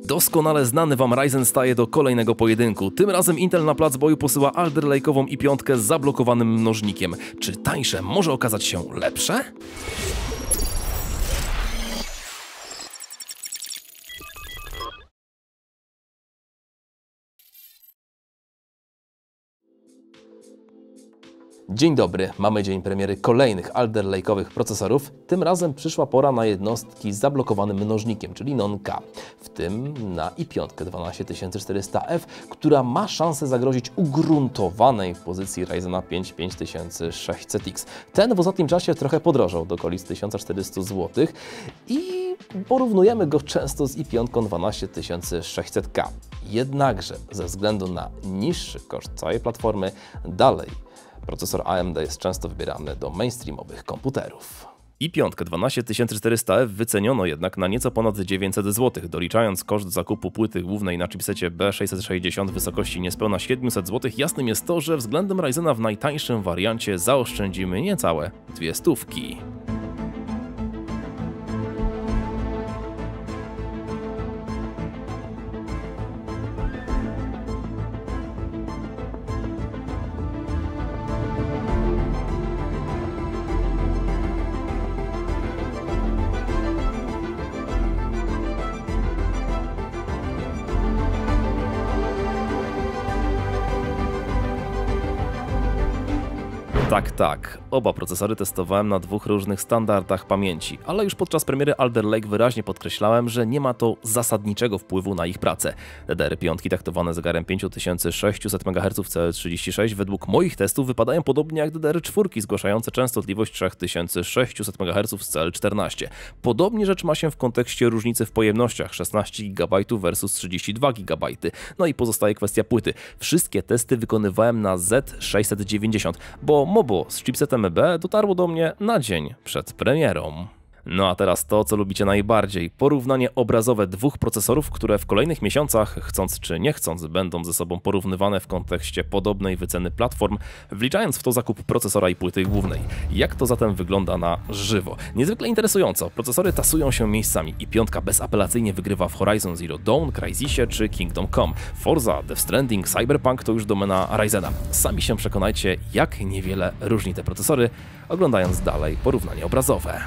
Doskonale znany Wam Ryzen staje do kolejnego pojedynku. Tym razem Intel na plac boju posyła Alder Lake'ową i5 z zablokowanym mnożnikiem. Czy tańsze może okazać się lepsze? Dzień dobry, mamy dzień premiery kolejnych Alder Lake'owych procesorów. Tym razem przyszła pora na jednostki z zablokowanym mnożnikiem, czyli non-K. W tym na i5 12400F, która ma szansę zagrozić ugruntowanej pozycji Ryzena 5 5600X. Ten w ostatnim czasie trochę podrożał do okolic 1400 zł i porównujemy go często z i5 12600K. Jednakże ze względu na niższy koszt całej platformy dalej procesor AMD jest często wybierany do mainstreamowych komputerów. i5 12400F wyceniono jednak na nieco ponad 900 zł, doliczając koszt zakupu płyty głównej na chipsecie B660 w wysokości niespełna 700 zł. Jasnym jest to, że względem Ryzena w najtańszym wariancie zaoszczędzimy niecałe 200 zł. Tak, oba procesory testowałem na dwóch różnych standardach pamięci, ale już podczas premiery Alder Lake wyraźnie podkreślałem, że nie ma to zasadniczego wpływu na ich pracę. DDR5 taktowane zegarem 5600 MHz CL36 według moich testów wypadają podobnie jak DDR4 zgłaszające częstotliwość 3600 MHz CL14. Podobnie rzecz ma się w kontekście różnicy w pojemnościach 16 GB versus 32 GB. No i pozostaje kwestia płyty. Wszystkie testy wykonywałem na Z690, bo Mobo z chipsetem EB dotarło do mnie na dzień przed premierą. No a teraz to, co lubicie najbardziej. Porównanie obrazowe dwóch procesorów, które w kolejnych miesiącach, chcąc czy nie chcąc, będą ze sobą porównywane w kontekście podobnej wyceny platform, wliczając w to zakup procesora i płyty głównej. Jak to zatem wygląda na żywo? Niezwykle interesująco. Procesory tasują się miejscami. i5 bezapelacyjnie wygrywa w Horizon Zero Dawn, Crysisie czy Kingdom Come. Forza, Death Stranding, Cyberpunk to już domena Ryzena. Sami się przekonajcie, jak niewiele różni te procesory, oglądając dalej porównanie obrazowe.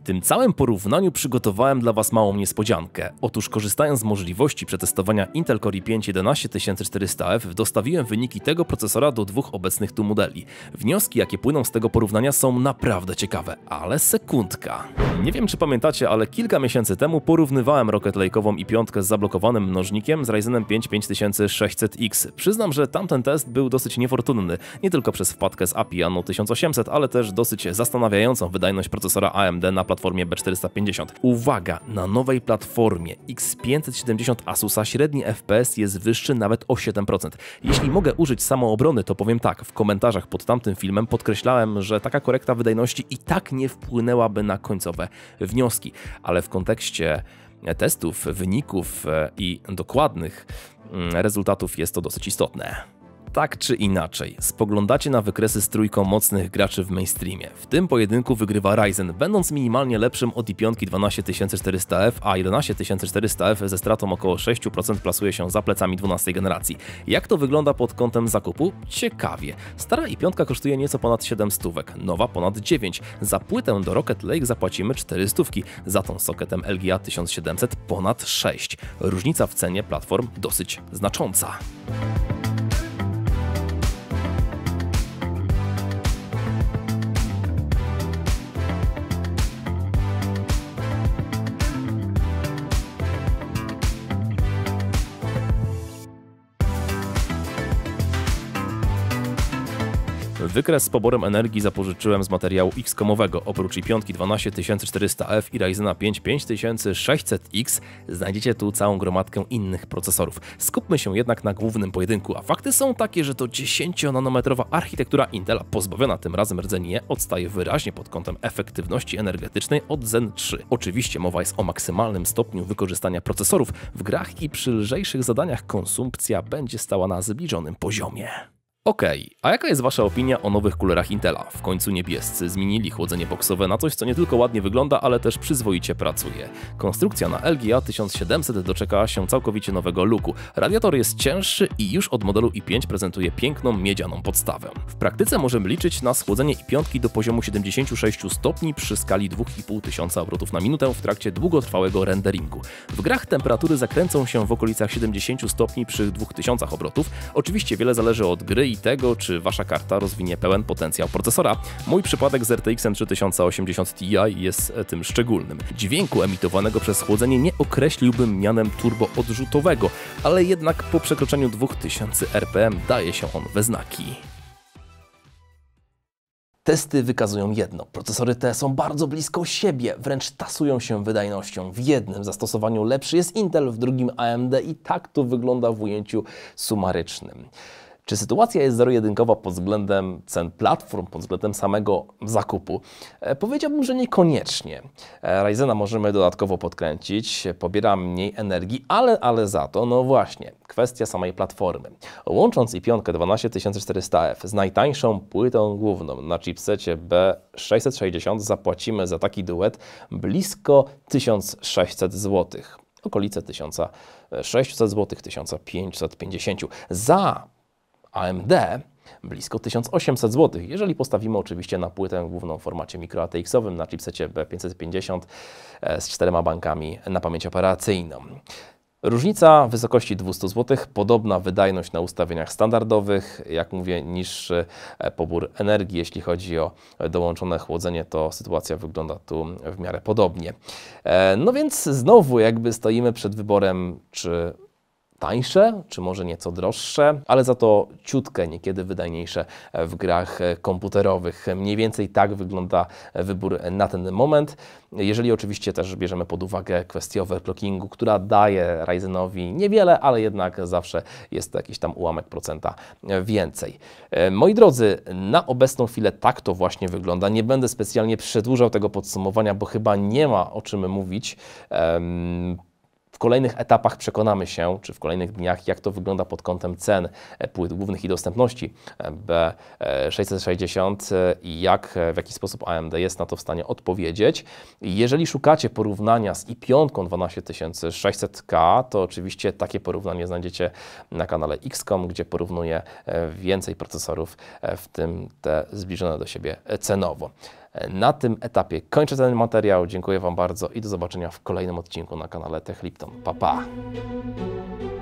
tym całym porównaniu przygotowałem dla Was małą niespodziankę. Otóż korzystając z możliwości przetestowania Intel Core i5 11400F dostawiłem wyniki tego procesora do dwóch obecnych tu modeli. Wnioski, jakie płyną z tego porównania, są naprawdę ciekawe, ale sekundka. Nie wiem, czy pamiętacie, ale kilka miesięcy temu porównywałem Rocket Lake'ową i5 z zablokowanym mnożnikiem z Ryzenem 5 5600X. Przyznam, że tamten test był dosyć niefortunny, nie tylko przez wpadkę z API Anno 1800, ale też dosyć zastanawiającą wydajność procesora AMD na platformie B450. Uwaga, na nowej platformie X570 Asusa średni FPS jest wyższy nawet o 7%. Jeśli mogę użyć samoobrony, to powiem tak, w komentarzach pod tamtym filmem podkreślałem, że taka korekta wydajności i tak nie wpłynęłaby na końcowe wnioski, ale w kontekście testów, wyników i dokładnych rezultatów jest to dosyć istotne. Tak czy inaczej, spoglądacie na wykresy z trójką mocnych graczy w mainstreamie. W tym pojedynku wygrywa Ryzen, będąc minimalnie lepszym od i5 12400F, a 11400F ze stratą około 6% plasuje się za plecami 12 generacji. Jak to wygląda pod kątem zakupu? Ciekawie. Stara i5 kosztuje nieco ponad 700, nowa ponad 9. Za płytę do Rocket Lake zapłacimy 400, za tą sokietem LGA 1700 ponad 6. Różnica w cenie platform dosyć znacząca. Wykres z poborem energii zapożyczyłem z materiału X-komowego. Oprócz i5 12400F i Ryzena 5 5600X znajdziecie tu całą gromadkę innych procesorów. Skupmy się jednak na głównym pojedynku, a fakty są takie, że to 10-nanometrowa architektura Intela, pozbawiona tym razem rdzeni E, odstaje wyraźnie pod kątem efektywności energetycznej od Zen 3. Oczywiście mowa jest o maksymalnym stopniu wykorzystania procesorów. W grach i przy lżejszych zadaniach konsumpcja będzie stała na zbliżonym poziomie. Okej, a jaka jest Wasza opinia o nowych kulerach Intela? W końcu niebiescy zmienili chłodzenie boksowe na coś, co nie tylko ładnie wygląda, ale też przyzwoicie pracuje. Konstrukcja na LGA 1700 doczekała się całkowicie nowego looku. Radiator jest cięższy i już od modelu i5 prezentuje piękną miedzianą podstawę. W praktyce możemy liczyć na schłodzenie i5 do poziomu 76 stopni przy skali 2500 obrotów na minutę w trakcie długotrwałego renderingu. W grach temperatury zakręcą się w okolicach 70 stopni przy 2000 obrotów. Oczywiście wiele zależy od gry i tego, czy Wasza karta rozwinie pełen potencjał procesora. Mój przypadek z RTX 3080 Ti jest tym szczególnym. Dźwięku emitowanego przez chłodzenie nie określiłbym mianem turbo-odrzutowego, ale jednak po przekroczeniu 2000 RPM daje się on we znaki. Testy wykazują jedno. Procesory te są bardzo blisko siebie, wręcz tasują się wydajnością. W jednym zastosowaniu lepszy jest Intel, w drugim AMD i tak to wygląda w ujęciu sumarycznym. Czy sytuacja jest zero-jedynkowa pod względem cen platform, pod względem samego zakupu? Powiedziałbym, że niekoniecznie. Ryzena możemy dodatkowo podkręcić, pobiera mniej energii, ale za to, no właśnie, kwestia samej platformy. Łącząc i5 12400F z najtańszą płytą główną na chipsecie B660 zapłacimy za taki duet blisko 1600 zł. Okolice 1600 zł, 1550. Za AMD blisko 1800 zł, jeżeli postawimy oczywiście na płytę główną w formacie mikro-ATX-owym na chipsecie B550 z 4 bankami na pamięć operacyjną. Różnica w wysokości 200 zł, podobna wydajność na ustawieniach standardowych, jak mówię, niższy pobór energii. Jeśli chodzi o dołączone chłodzenie, to sytuacja wygląda tu w miarę podobnie. No więc znowu jakby stoimy przed wyborem, czy tańsze, czy może nieco droższe, ale za to ciutkę niekiedy wydajniejsze w grach komputerowych. Mniej więcej tak wygląda wybór na ten moment. Jeżeli oczywiście też bierzemy pod uwagę kwestię overclockingu, która daje Ryzenowi niewiele, ale jednak zawsze jest to jakiś tam ułamek procenta więcej. Moi drodzy, na obecną chwilę tak to właśnie wygląda. Nie będę specjalnie przedłużał tego podsumowania, bo chyba nie ma o czym mówić. W kolejnych etapach przekonamy się, czy w kolejnych dniach, jak to wygląda pod kątem cen płyt głównych i dostępności B660 i w jaki sposób AMD jest na to w stanie odpowiedzieć. Jeżeli szukacie porównania z i5 12600K, to oczywiście takie porównanie znajdziecie na kanale X.com, gdzie porównuję więcej procesorów, w tym te zbliżone do siebie cenowo. Na tym etapie kończę ten materiał. Dziękuję Wam bardzo i do zobaczenia w kolejnym odcinku na kanale Tech Lipton. Pa, pa!